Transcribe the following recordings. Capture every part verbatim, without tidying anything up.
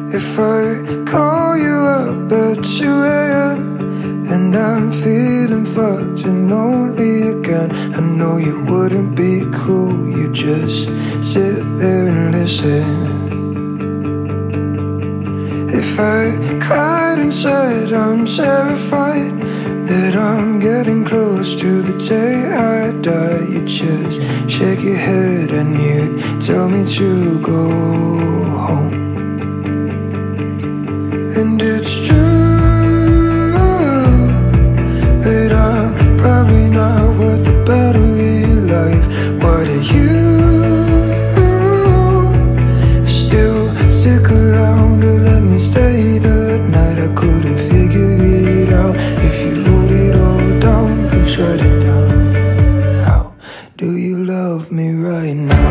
If I call you up at two A M and I'm feeling fucked and lonely again, I know you wouldn't be cruel, you just sit there and listen. If I cried inside, I'm terrified that I'm getting close to the day I die. You just shake your head and you'd tell me to go home. And it's true that I'm probably not worth the battery life. Why do you still stick around to let me stay the night? I couldn't figure it out. If you wrote it all down, then shut it down. How do you love me right now?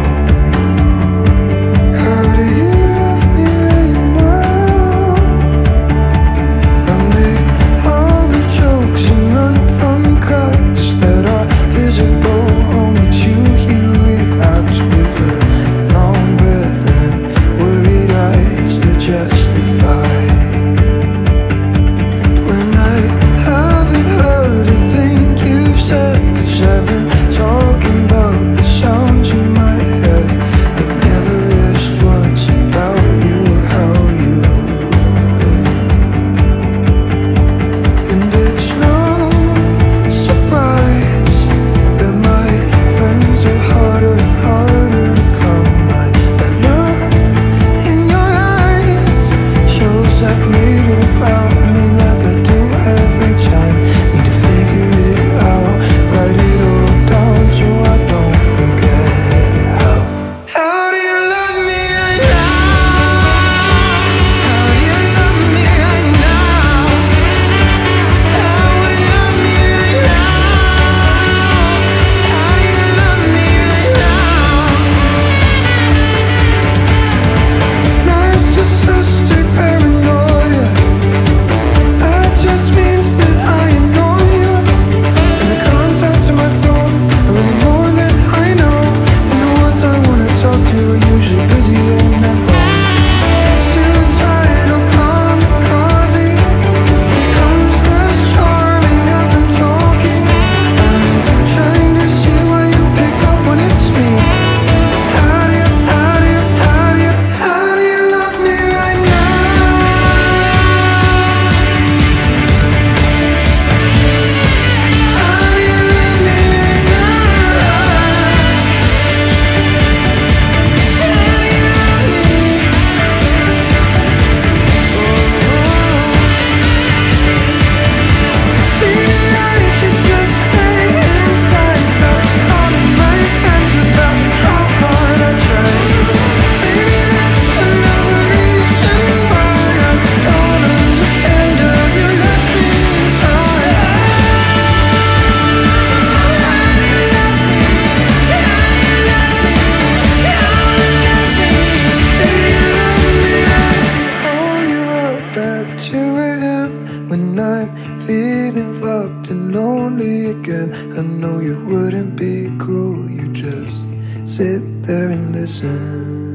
How do you love me right now? I make all the jokes and run from crowds that are visible only to you. React with a long breath and worried eyes that justify when I haven't heard a thing you've said. 'Cause I've been talking about the sounds in my head. I've never asked once about you or how you've been. And it's no surprise that my friends are harder and harder to come by. That look in your eyes shows I've made it about me like I do every time. Need to figure it out, write it all down so I don't forget. How How do you love me right now? How do you love me right now? How would you love me right now? How do you love me right now? Narcissistic paranoia, that just means that I annoy you. And the contacts on my phone are really more than I know. And the ones I wanna talk to are usually busy and at home. Suicidal kamikaze becomes less charming as I'm talking. I'm trying to see why you pick up when it's me. How do you, how do you, how do you, how do you love me right now? How do you love me right Maybe I should just stay inside. Stop calling my friends about how hard I try. Maybe that's another reason why I don't understand how you let me inside. Call you up at two A M when I'm feeling fucked and lonely again. I know you wouldn't be cruel, you just sit there and listen.